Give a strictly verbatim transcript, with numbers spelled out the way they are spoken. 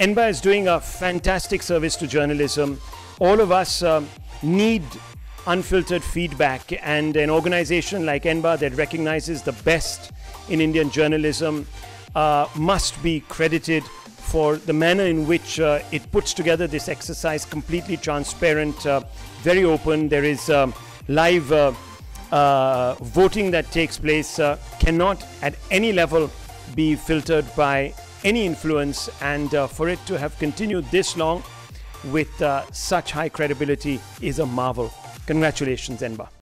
enba is doing a fantastic service to journalism. All of us uh, need unfiltered feedback, and an organization like enba that recognizes the best in Indian journalism uh, must be credited for the manner in which uh, it puts together this exercise, completely transparent, uh, very open. There is um, live uh, uh, voting that takes place, uh, cannot at any level be filtered by any influence, and uh, for it to have continued this long with uh, such high credibility is a marvel. Congratulations, enba.